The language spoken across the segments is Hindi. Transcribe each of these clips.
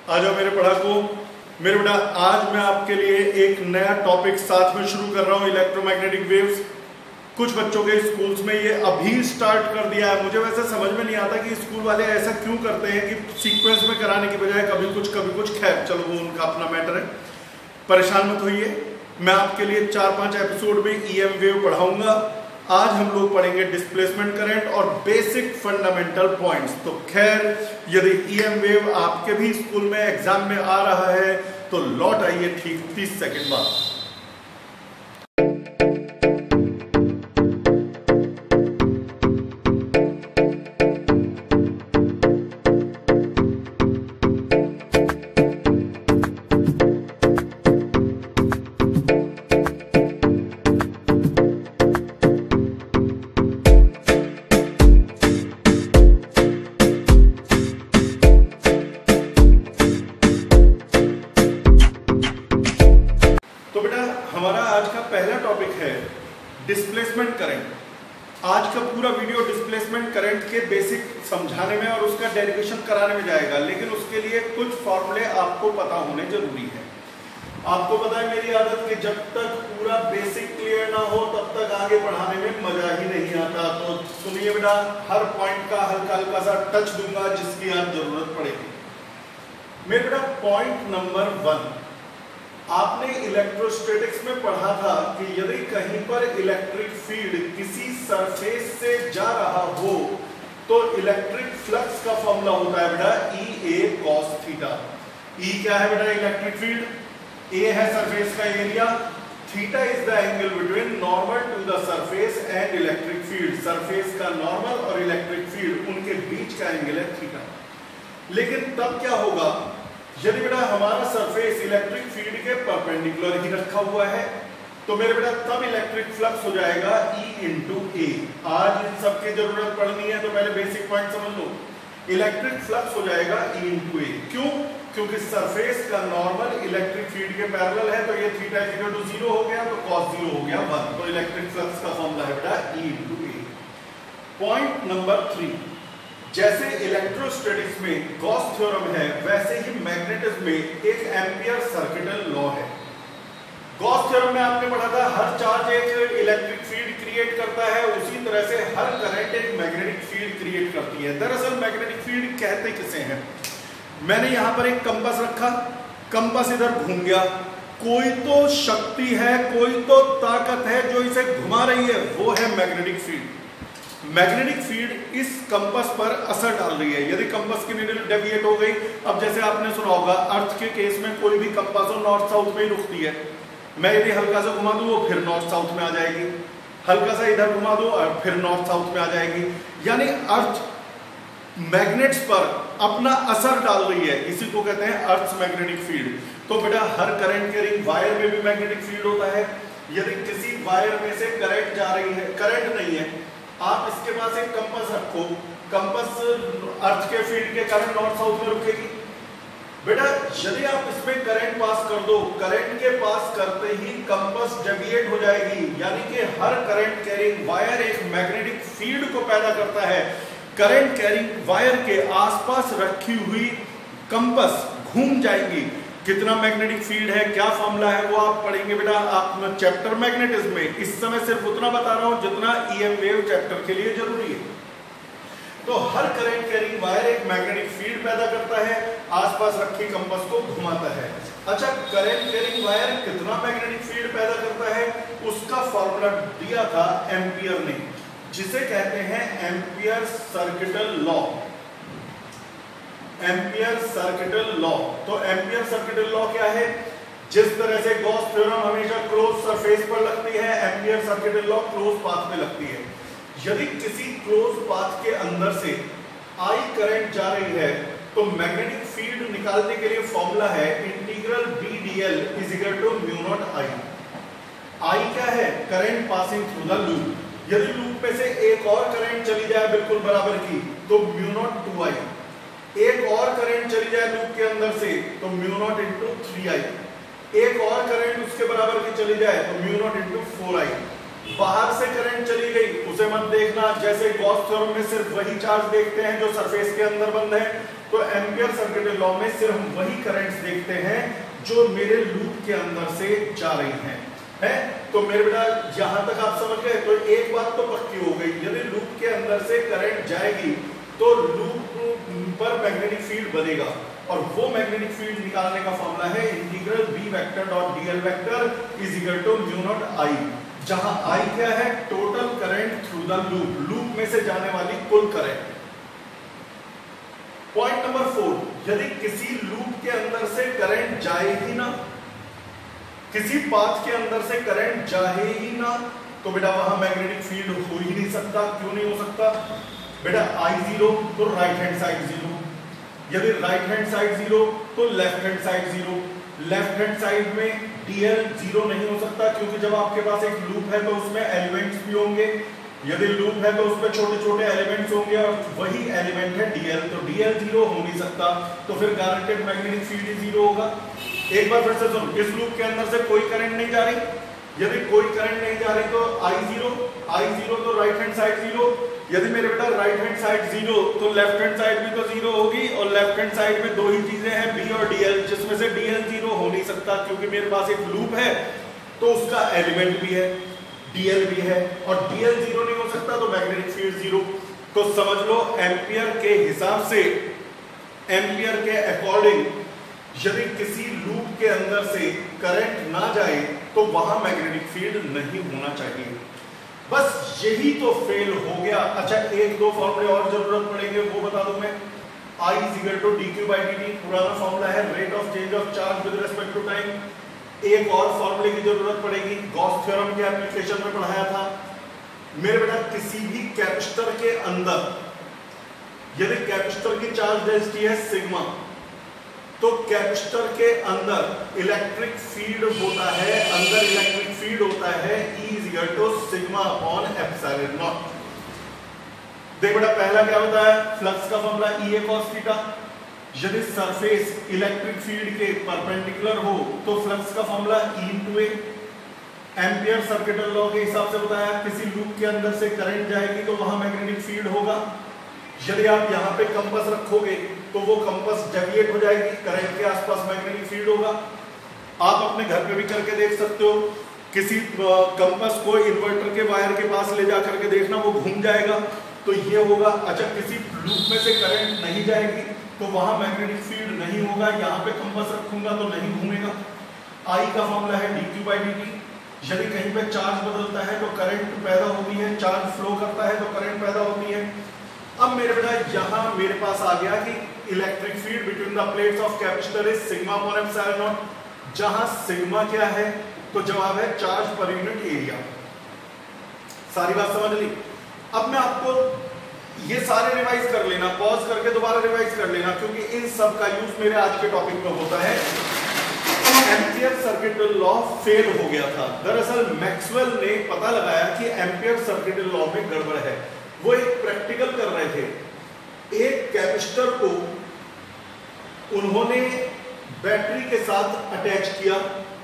आ जाओ मेरे पढ़ाकू। मेरे बेटा आज मैं आपके लिए एक नया टॉपिक साथ में शुरू कर रहा हूँ, इलेक्ट्रोमैग्नेटिक वेव्स। कुछ बच्चों के स्कूल्स में ये अभी स्टार्ट कर दिया है। मुझे वैसे समझ में नहीं आता कि स्कूल वाले ऐसा क्यों करते हैं कि सीक्वेंस में कराने की बजाय कभी कुछ। खैर चलो, वो उनका अपना मैटर है, परेशान मत होइए। मैं आपके लिए 4-5 एपिसोड में ईएम वेव पढ़ाऊंगा। आज हम लोग पढ़ेंगे डिस्प्लेसमेंट करंट और बेसिक फंडामेंटल पॉइंट्स। तो खैर, यदि ईएम वेव आपके भी स्कूल में एग्जाम में आ रहा है तो लौट आइए ठीक 30 सेकंड बाद। हमारा आज का पहला टॉपिक है डिस्प्लेसमेंट करंट। आज का पूरा वीडियो डिस्प्लेसमेंट करंट के बेसिक समझाने में और उसका डेरिवेशन कराने में जाएगा, लेकिन उसके लिए कुछ फॉर्मूले आपको पता होने जरूरी है। आपको पता है मेरी आदत कि जब तक पूरा बेसिक क्लियर ना हो तब तक आगे पढ़ाने में मजा ही नहीं आता। तो सुनिए बेटा, हर पॉइंट का हल्का हल्का सा टच दूंगा जिसकी आज जरूरत पड़ेगी। मेरे बेटा पॉइंट नंबर 1, आपने इलेक्ट्रोस्टैटिक्स में पढ़ा था कि यदि कहीं पर इलेक्ट्रिक फील्ड किसी सरफेस से जा रहा हो तो इलेक्ट्रिक फ्लक्स का फॉर्मूला होता है बेटा E A cos theta. E क्या है बेटा? Electric field. A है सरफेस का area, theta is the angle between normal to the surface and electric field. Surface का नॉर्मल और इलेक्ट्रिक फील्ड उनके बीच का एंगल है थीटा। लेकिन तब क्या होगा यदि बेटा हमारा सरफेस इलेक्ट्रिक फील्ड के परपेंडिकुलर ही रखा हुआ है? तो मेरे बेटा तब इलेक्ट्रिक फ्लक्स हो जाएगा E इंटू ए। आज इन सब की जरूरत पड़नी है तो पहले बेसिक पॉइंट समझ लो। इलेक्ट्रिक फ्लक्स हो जाएगा E इंटू ए। क्यों? क्योंकि सरफेस का नॉर्मल इलेक्ट्रिक फील्ड के पैरेलल है, तो ये थीटा इक्वल टू 0 हो गया, तो cos 0 हो गया 1। तो इलेक्ट्रिक फ्लक्स का फॉर्मूला है बेटा E into A. Point number 3, जैसे इलेक्ट्रोस्टैटिक्स में गॉस थ्योरम है, वैसे ही मैग्नेटिज्म में एक एम्पियर सर्किटल लॉ है। गॉस थ्योरम में आपने पढ़ा था हर चार्ज एक इलेक्ट्रिक फील्ड क्रिएट करता है, उसी तरह से हर करंट एक मैग्नेटिक फील्ड क्रिएट करती है। दरअसल मैग्नेटिक फील्ड कहते किसे हैं? मैंने यहां पर एक कंपास रखा, कंपास इधर घूम गया, कोई तो शक्ति है, कोई तो ताकत है जो इसे घुमा रही है, वो है मैग्नेटिक फील्ड। मैग्नेटिक फील्ड इस कंपास पर असर डाल रही है। यदि कंपास की नीडल डेविएट हो गई, अब जैसे आपने सुना होगा अर्थ के केस में कोई भी कंपास हो नॉर्थ साउथ में ही रुकती है। मैं यदि हल्का सा घुमा दूं वो फिर नॉर्थ साउथ में आ जाएगी, हल्का सा इधर घुमा दूं और फिर नॉर्थ साउथ में आ जाएगी। यानी अर्थ मैग्नेट्स पर अपना असर डाल रही है, इसी को कहते हैं अर्थ मैग्नेटिक फील्ड। तो बेटा हर करंट कैरिंग वायर में भी मैग्नेटिक फील्ड होता है। यदि किसी वायर में से करंट जा रही है, करंट नहीं है, आप इसके पास एक कंपास रखो, कंपास अर्थ के फील्ड के कारण नॉर्थ साउथ में रुकेगी। बेटा यदि आप इसमें करंट पास कर दो, करंट के पास करते ही कंपास डेविएट हो जाएगी। यानी कि हर करंट कैरिंग वायर एक मैग्नेटिक फील्ड को पैदा करता है। करंट कैरिंग वायर के आसपास रखी हुई कंपास घूम जाएंगी। कितना मैग्नेटिक फील्ड है, क्या फॉर्मूला है, वो आप पढ़ेंगे बेटा आप चैप्टर मैग्नेटिज्म में। इस समय सिर्फ उतना बता रहा हूं जितना ईएम वेव चैप्टर के लिए जरूरी है। तो हर करंट कैरिंग वायर एक मैग्नेटिक फील्ड पैदा करता है, आसपास रखी कंपास को घुमाता है। अच्छा, करंट कैरिंग वायर कितना मैग्नेटिक फील्ड पैदा करता है, उसका फॉर्मूला दिया था एम्पियर ने, जिसे कहते हैं ampere circuital law. Ampere circuital law. तो एम्पियर सर्किटल लॉ क्या है? जिस तरह से गॉस थ्योरम हमेशा क्लोज सरफेस पर लगती है, ampere circuital law close path में लगती है। यदि किसी क्लोज पाथ के अंदर से आई करंट जा रही है तो मैग्नेटिक फील्ड निकालने के लिए फॉर्मूला है integral B D L is equal to mu naught I. I क्या है? Current passing through the loop. यदि लूप में से एक और करंट चली जाए बिल्कुल बराबर की तो म्यू नॉट 2i। एक और करंट चली जाए लूप के अंदर से तो म्यू नॉट इंटू 3i। एक और करंट उसके बराबर की चली जाए तो म्यू नॉट इंटू 4i। बाहर से करंट चली गई उसे मत देखना, जैसे गॉस थ्योरम में सिर्फ वही चार्ज देखते हैं जो सरफेस के अंदर बंद है, तो एम्पियर सर्किट लॉ में सिर्फ हम वही करंट्स देखते हैं जो मेरे लूप के अंदर से जा रही हैं, है? तो मेरे बेटा यहां तक आप समझ गए। तो एक बात तो पक्की हो गई, यदि लूप के अंदर से करंट जाएगी तो लूप पर मैग्नेटिक फील्ड बनेगा, और वो मैग्नेटिक फील्ड निकालने का फॉर्मूला है integral B vector dot dl vector is equal to mu naught I, जहां I क्या है, total current through the loop, loop में से जाने वाली कुल करंट। पॉइंट नंबर 4, यदि किसी लूप के अंदर से करंट जाए ही ना, किसी पाथ के अंदर से करंट जाए ही ना, तो बेटा वहां मैग्नेटिक फील्ड हो ही नहीं सकता। क्यों नहीं हो सकता बेटा? I0 तो राइट हैंड साइड 0, यदि राइट हैंड साइड 0 तो left hand side 0, left hand side में dl 0 नहीं हो सकता, क्योंकि जब आपके पास एक लूप है तो उसमें एलिमेंट्स भी होंगे, यदि लूप है तो उसमें छोटे छोटे एलिमेंट्स होंगे और वही एलिमेंट है dl, तो dl 0 हो नहीं सकता, तो फिर गारंटेड मैग्नेटिक फील्ड 0 होगा। एक बार फिर से सुनो, इस लूप के अंदर से कोई करंट नहीं जा रही, यदि कोई करंट नहीं जा रही तो I0 तो राइट हैंड साइड 0, यदि मेरे बेटा राइट हैंड साइड 0 तो लेफ्ट हैंड साइड भी तो 0 होगी, और लेफ्ट हैंड साइड में दो ही चीजें हैं B और dl, जिसमें से dl 0 हो नहीं सकता, क्योंकि मेरे पास एक लूप है तो उसका एलिमेंट भी है, dl भी है, और dl 0 नहीं हो सकता तो मैग्नेटिक फील्ड 0। तो समझ लो एम्पियर के हिसाब से, एम्पियर के अकॉर्डिंग यदि किसी लूप के अंदर से करंट ना जाए तो वहां मैग्नेटिक फील्ड नहीं होना चाहिए। बस यही तो फेल हो गया। अच्छा, एक दो फॉर्मूले और जरूरत पड़ेंगे, वो बता दूं मैं। I is equal to dq by dt पुराना फॉर्मूला है, rate of change of charge with respect to time. एक और फॉर्मूले की जरूरत पड़ेगी, गॉस थ्योरम के एप्लीकेशन में पढ़ाया था मेरे बेटा। किसी भी कैपेसिटर के अंदर यदि कैपेसिटर की चार्ज डेंसिटी है सिग्मा, तो कैपेसिटर के अंदर इलेक्ट्रिक फील्ड होता है, अंदर इलेक्ट्रिक फील्ड होता है E is equal to sigma upon epsilon naught. देख बेटा, पहला क्या होता है, फ्लक्स का formula E a cos theta. यदि सरफेस इलेक्ट्रिक फील्ड के परपेंडिकुलर हो तो फ्लक्स का formula E into a। Ampere circuit law के हिसाब से बताया, किसी लूप के अंदर से करंट जाएगी तो वहां मैग्नेटिक फील्ड होगा। यदि आप यहाँ पे कंपास रखोगे तो वो कंपास डेविएट हो जाएगी, करंट के आसपास मैग्नेटिक फील्ड होगा। आप अपने घर पे भी करके देख सकते हो, किसी कंपास को इन्वर्टर के वायर के पास ले जा करके देखना, वो घूम जाएगा तो ये होगा। अच्छा, किसी लूप में से करंट नहीं जाएगी तो वहां मैग्नेटिक फील्ड नहीं होगा, यहाँ पे कंपास रखूंगा तो नहीं घूमेगा। I का फॉर्मूला है dq by dt। यदि कहीं पे चार्ज बदलता है तो करंट पैदा होती है, चार्ज फ्लो करता है तो करंट पैदा होती है। अब मेरे बेटा यहां मेरे पास आ गया कि electric field between the plates of capacitor is sigma upon epsilon naught, जहां सिग्मा क्या है, तो जवाब है चार्ज पर यूनिट एरिया। सारी बात समझ ली? अब मैं आपको ये सारे रिवाइज कर लेना, पॉज करके दोबारा रिवाइज कर लेना, क्योंकि इन सब का यूज मेरे आज के टॉपिक में होता है। एम्पियर सर्किट लॉ फेल हो गया था। दरअसल मैक्सवेल ने पता लगाया कि एम्पियर सर्किट लॉ में गड़बड़ है। वो एक प्रैक्टिकल कर रहे थे, एक कैपेसिटर को उन्होंने बैटरी के साथ अटैच किया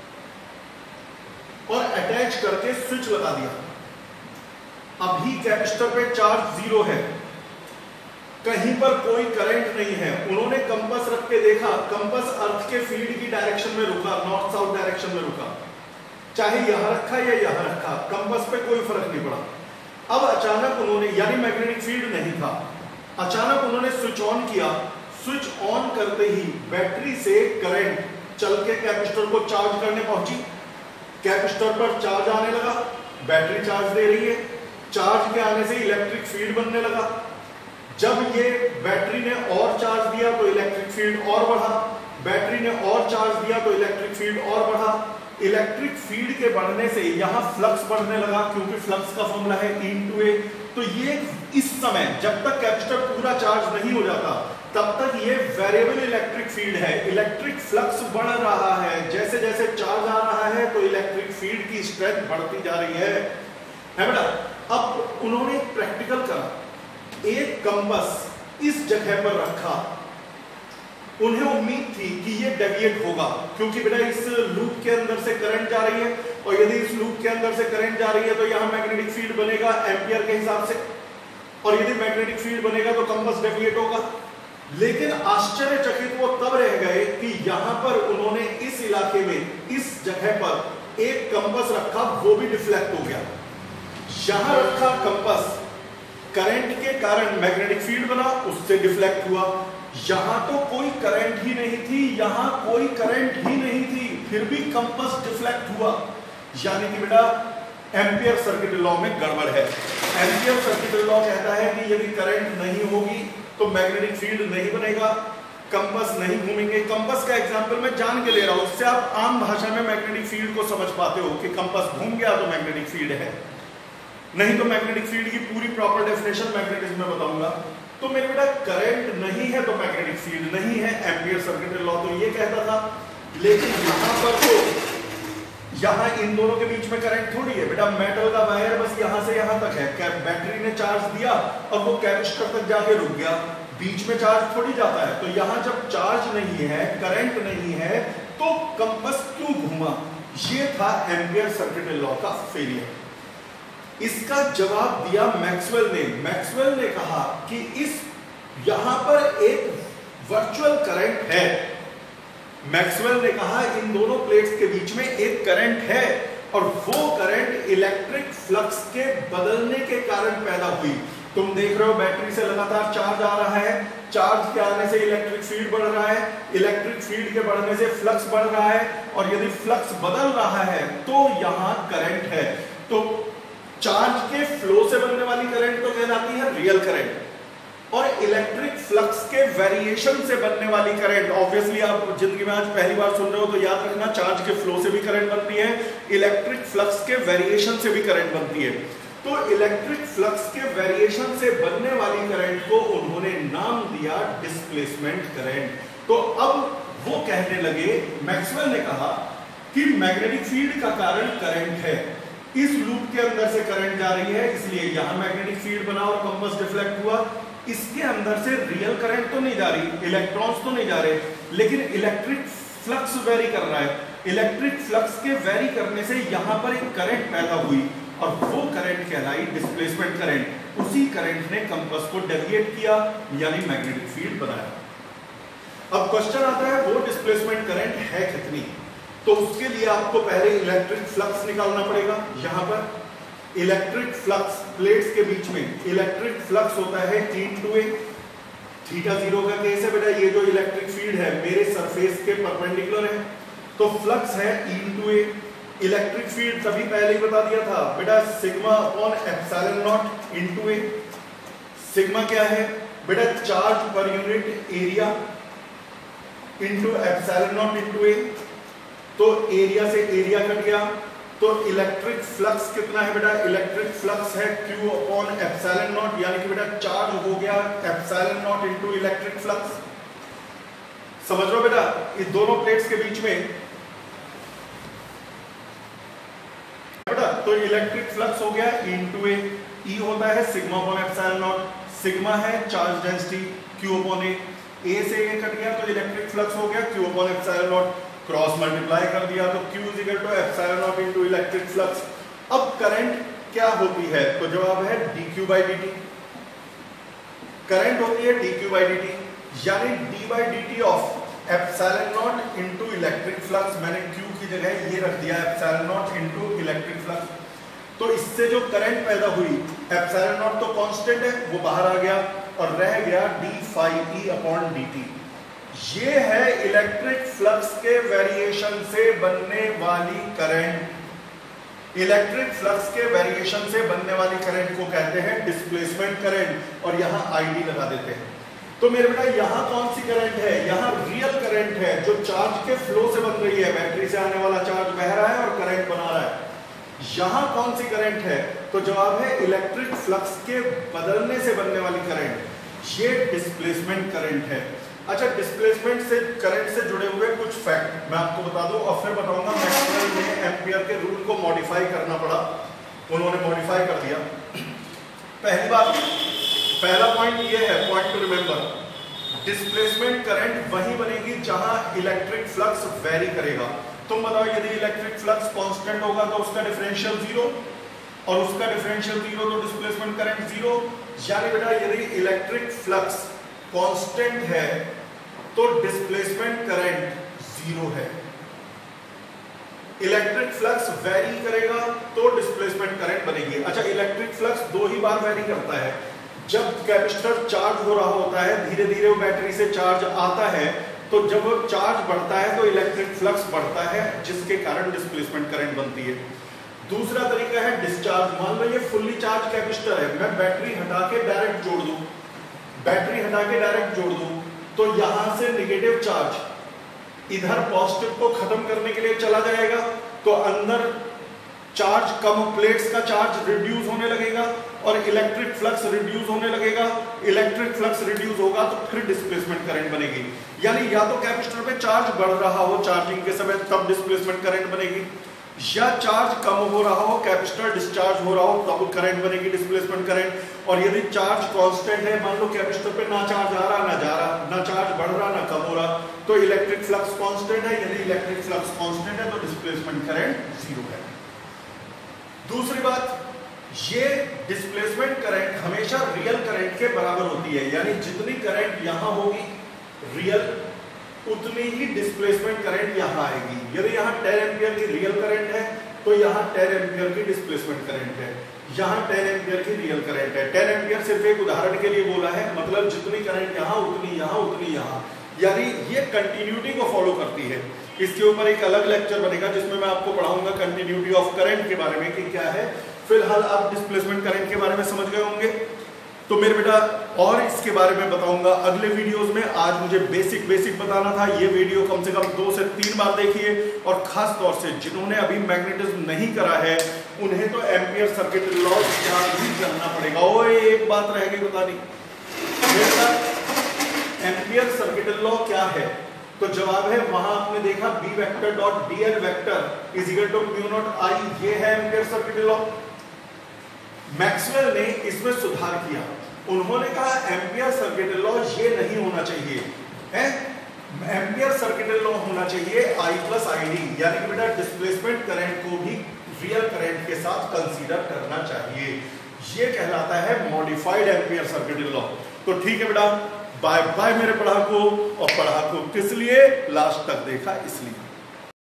और अटैच करके स्विच लगा दिया। अभी कैपेसिटर पे चार्ज 0 है, कहीं पर कोई करंट नहीं है। उन्होंने कंपास रख के देखा, कंपास अर्थ के फील्ड की डायरेक्शन में रुका, नॉर्थ साउथ डायरेक्शन में रुका, चाहे यहां रखा या यहां रखा, कंपास पे कोई फर्क नहीं पड़ा। अब अचानक उन्होंने, यानी मैग्नेटिक फील्ड नहीं था, अचानक उन्होंने स्विच ऑन किया। स्विच ऑन करते ही बैटरी से करंट चल के कैपेसिटर को चार्ज करने पहुंची। कैपेसिटर पर चार्ज आने लगा, बैटरी चार्ज दे रही है, चार्ज के आने से इलेक्ट्रिक फील्ड बनने लगा। जब ये बैटरी ने और चार्ज दिया तो इलेक्ट्रिक फील्ड और बढ़ा, बैटरी ने और चार्ज दिया तो इलेक्ट्रिक फील्ड और बढ़ा। इलेक्ट्रिक फील्ड के बढ़ने से यहां फ्लक्स बढ़ने लगा, क्योंकि फ्लक्स का फॉर्मूला है E into A। तो ये इस समय जब तक कैपेसिटर पूरा चार्ज नहीं हो जाता तब तक ये वेरिएबल इलेक्ट्रिक फील्ड है, इलेक्ट्रिक फ्लक्स बढ़ रहा है। जैसे जैसे चार्ज आ रहा है तो इलेक्ट्रिक फील्ड की स्ट्रेंथ बढ़ती जा रही है बेटा। अब उन्होंने प्रैक्टिकल करा, एक कंपास इस जगह पर रखा। उन्हें उम्मीद थी कि ये डेविएट होगा, क्योंकि बेटा इस लूप के अंदर से करंट जा रही है, और यदि इस लूप के अंदर से करंट जा रही है तो यहाँ मैग्नेटिक फील्ड बनेगा एम्पियर के हिसाब से, और यदि मैग्नेटिक फील्ड बनेगा तो कंपास डेविएट होगा। लेकिन आश्चर्यचकित वो तब रह गए कि यहां पर उन्होंने इस इलाके में इस जगह पर एक कंपास रखा, वो भी डिफ्लेक्ट हो गया। यहां रखा कंपास, करंट के कारण मैग्नेटिक फील्ड बना, उससे डिफ्लेक्ट हुआ। यहां तो कोई करंट ही नहीं थी, यहां कोई करंट ही नहीं थी, फिर भी कंपास डिफ्लेक्ट हुआ। यानी कि बेटा एम्पियर सर्किट लॉ में गड़बड़ है। एम्पियर सर्किट लॉ कहता है कि यदि करंट नहीं होगी तो मैग्नेटिक फील्ड नहीं बनेगा, कंपास नहीं घूमेंगे। कंपास का एग्जांपल मैं जान के ले रहा हूं, इससे आप आम भाषा में मैग्नेटिक फील्ड को समझ पाते हो कि कंपास घूम गया तो मैग्नेटिक फील्ड है, नहीं तो मैग्नेटिक फील्ड की पूरी प्रॉपर डेफिनेशन मैग्नेटिज्म में बताऊंगा। तो मेरे बेटा करंट नहीं है तो मैग्नेटिक फील्ड नहीं है, एम्पियर सर्किट लॉ तो ये कहता था। लेकिन यहां पर तो यहां इन दोनों के बीच में करंट थोड़ी है बेटा, मेटल का वायर बस यहां से यहां तक है। बैटरी ने चार्ज दिया और वो कैपेसिटर तक जाके रुक गया, बीच में चार्ज थोड़ी जाता है। तो यहां जब चार्ज नहीं है, करंट नहीं है, तो कंपास क्यों घूमा? ये था एम्पियर सर्किट लॉ का फेलियर। इसका जवाब दिया मैक्सवेल ने। मैक्सवेल ने कहा कि इस यहां पर एक वर्चुअल करंट है। मैक्सवेल ने कहा इन दोनों प्लेट्स के बीच में एक करंट है, और वो करंट इलेक्ट्रिक फ्लक्स के बदलने के कारण पैदा हुई। तुम देख रहे हो बैटरी से लगातार चार्ज आ रहा है, चार्ज के आने से इलेक्ट्रिक फील्ड बढ़ रहा है, इलेक्ट्रिक फील्ड के बढ़ने से फ्लक्स बढ़ रहा है, और यदि फ्लक्स बदल रहा है तो यहां करंट है। तो चार्ज के फ्लो से बनने वाली करंट तो कहलाती है रियल करंट, और इलेक्ट्रिक फ्लक्स के वेरिएशन से बनने वाली करंट, ऑब्वियसली आप जिंदगी में आज पहली बार सुन रहे हो तो याद रखना, चार्ज के फ्लो से भी करंट बनती है, इलेक्ट्रिक फ्लक्स के वेरिएशन से भी करंट बनती है। तो इलेक्ट्रिक फ्लक्स के वेरिएशन से बनने वाली करंट को उन्होंने नाम दिया डिस्प्लेसमेंट करंट। तो अब वो कहने लगे, मैक्सवेल ने कहा कि मैग्नेटिक फील्ड का कारण करंट है, इस लूप के अंदर से करंट जा रही है, इसलिए यहां मैग्नेटिक फील्ड बना और कंपास डिफ्लेक्ट हुआ। इसके अंदर से रियल करंट तो नहीं जा रही, इलेक्ट्रॉन्स तो नहीं जा रहे, लेकिन इलेक्ट्रिक फ्लक्स वेरी कर रहा है। इलेक्ट्रिक फ्लक्स के वेरी करने से यहां पर एक करंट पैदा हुई, और वो करंट कहलाई डिस्प्लेसमेंट करंट। उसी करंट ने कंपास को डेविएट किया, यानी मैग्नेटिक फील्ड बनाया। अब क्वेश्चन आता है वो डिस्प्लेसमेंट करंट है कितनी? तो उसके लिए आपको पहले इलेक्ट्रिक फ्लक्स निकालना पड़ेगा। यहां पर इलेक्ट्रिक फ्लक्स प्लेट्स के बीच में इलेक्ट्रिक फ्लक्स होता है E × A। थीटा 0 का केस है बेटा, ये जो इलेक्ट्रिक फील्ड है मेरे सरफेस के परपेंडिकुलर है, तो फ्लक्स है E × A। इलेक्ट्रिक फील्ड तभी पहले ही बता दिया था बेटा, sigma upon epsilon naught into A. Sigma क्या है बेटा? Charge per unit area into epsilon naught into A. तो एरिया से एरिया कट गया, तो इलेक्ट्रिक फ्लक्स कितना है बेटा? इलेक्ट्रिक फ्लक्स है Q अपॉन एप्सिलॉन नॉट, यानी कि बेटा चार्ज हो गया epsilon naught into electric flux. समझ लो बेटा, इस दोनों प्लेट्स के बीच में बेटा, तो इलेक्ट्रिक फ्लक्स हो गया E × A। E होता है sigma upon epsilon naught, sigma है charge density Q upon A से A कट गया तो इलेक्ट्रिक फ्लक्स हो गया Q upon epsilon naught, cross multiply कर दिया तो Q = epsilon naught into electric flux. अब करंट क्या होती है? तो जवाब है dQ/dt। करंट होती है dQ/dt, यानी d/dt of epsilon naught into electric flux. मैंने Q की जगह ये रख दिया epsilon naught into electric flux. तो इससे जो करंट पैदा हुई, एप्सिलॉन नॉट तो कांस्टेंट है, वो बाहर आ गया और रह गया d∅e/dt। ये है इलेक्ट्रिक फ्लक्स के वेरिएशन से बनने वाली करंट। इलेक्ट्रिक फ्लक्स के वेरिएशन से बनने वाली करंट को कहते हैं डिस्प्लेसमेंट करंट, और यहां ID लगा देते हैं। तो मेरे बेटा यहां कौन सी करंट है? यहां रियल करंट है जो चार्ज के फ्लो से बन रही है, बैटरी से आने वाला चार्ज बह रहा है और करंट बना रहा है। यहां कौन सी करंट है? तो जवाब है इलेक्ट्रिक फ्लक्स के बदलने से बनने वाली करंट, ये डिस्प्लेसमेंट करंट है। अच्छा, डिस्प्लेसमेंट से करंट से जुड़े हुए कुछ फैक्ट मैं आपको बता दूं और फिर बताऊंगा मैक्सवेल ने एम्पियर के रूल को मॉडिफाई करना पड़ा, उन्होंने मॉडिफाई कर दिया। पहली बात, पहला पॉइंट ये है, point to remember, displacement current वहीं बनेगी जहां इलेक्ट्रिक फ्लक्स वेरी करेगा। तुम बताओ यदि इलेक्ट्रिक फ्लक्स कांस्टेंट होगा तो उसका डिफरेंशियल जीरो, और उसका डिफरेंशियल जीरो तो डिस्प्लेसमेंट करंट जीरो। यानी बेटा यदि इलेक्ट्रिक फ्लक्स कांस्टेंट है तो डिस्प्लेसमेंट करंट जीरो है। इलेक्ट्रिक फ्लक्स वेरी करेगा तो डिस्प्लेसमेंट करंट बनेगी। अच्छा, इलेक्ट्रिक फ्लक्स दो ही बार वेरी करता है, जब कैपेसिटर चार्ज हो रहा होता है, धीरे धीरे वो बैटरी से चार्ज आता है, तो जब वो चार्ज बढ़ता है तो इलेक्ट्रिक फ्लक्स बढ़ता है, जिसके कारण डिस्प्लेसमेंट करंट बनती है। दूसरा तरीका है डिस्चार्ज। मान लो ये फुल्ली चार्ज कैपेसिटर है, मैं बैटरी हटा के डायरेक्ट जोड़ दूं, बैटरी हटा के डायरेक्ट जोड़ दूं, तो यहां से नेगेटिव चार्ज इधर पॉजिटिव को खत्म करने के लिए चला जाएगा, तो अंदर चार्ज कम, प्लेट्स का चार्ज रिड्यूस होने लगेगा और इलेक्ट्रिक फ्लक्स रिड्यूस होने लगेगा। इलेक्ट्रिक फ्लक्स रिड्यूस होगा तो फिर डिस्प्लेसमेंट करंट बनेगी। यानी या तो कैपेसिटर पे चार्ज बढ़ रहा हो चार्जिंग के समय, तब डिस्प्लेसमेंट करंट बनेगी, या चार्ज कम हो रहा हो, कैपेसिटर डिस्चार्ज हो रहा हो, तब करंट बनेगी, डिस्प्लेसमेंट करंट। और यदि चार्ज कांस्टेंट है, मान लो कैपेसिटर पे ना चार्ज आ रहा ना जा रहा, ना चार्ज बढ़ रहा ना कम हो रहा, तो इलेक्ट्रिक फ्लक्स कांस्टेंट है। यदि इलेक्ट्रिक फ्लक्स कांस्टेंट है तो डिस्प्लेसमेंट करंट जीरो है। दूसरी बात, ये डिस्प्लेसमेंट करंट हमेशा रियल करंट के बराबर होती है, यानी जितनी करंट यहां होगी रियल, उतनी ही डिस्प्लेसमेंट करंट यहां आएगी। यदि यहां 10 एम्पियर की रियल करंट है तो यहां 10 एम्पियर की डिस्प्लेसमेंट करंट है, यहां 10 एम्पियर की रियल करंट है। 10 एम्पियर सिर्फ एक उदाहरण के लिए बोला है, मतलब जितनी करंट यहां उतनी यहां उतनी यहां, यानी ये कंटिन्यूटी को फॉलो करती है। इसके ऊपर एक अलग लेक्चर बनेगा जिसमें मैं आपको पढ़ाऊंगा कंटिन्यूटी ऑफ करंट के बारे में कि क्या है। फिलहाल आप डिस्प्लेसमेंट करंट के बारे में समझ गए होंगे, तो मेरे बेटा और इसके बारे में बताऊंगा अगले वीडियोस में। आज मुझे बेसिक बताना था। ये वीडियो कम से कम 2 से 3 बार देखिए, और खास तौर से जिन्होंने अभी मैग्नेटिज्म नहीं करा है उन्हें तो एम्पियर सर्किट लॉ याद भी करना पड़ेगा। ओए एक बात रह गई बतानी, एम्पियर सर्किट लॉ क्या है? तो जवाब है, वहां आपने देखा B vector dot dl vector is equal to mu naught I, ये है एम्पियर सर्किट लॉ। मैक्सवेल ने इसमें सुधार किया, उन्होंने कहा एम्पियर सर्किट लॉ ये नहीं होना चाहिए है, एम्पियर सर्किट लॉ होना चाहिए I प्लस ID, यानी कि बेटा डिस्प्लेसमेंट करंट को भी रियल करंट के साथ कंसीडर करना चाहिए। ये कहलाता है मॉडिफाइड एम्पियर सर्किट लॉ। तो ठीक है बेटा, बाय बाय मेरे पढ़ाकू। और पढ़ाकू किस लिए? लास्ट तक देखा इसलिए।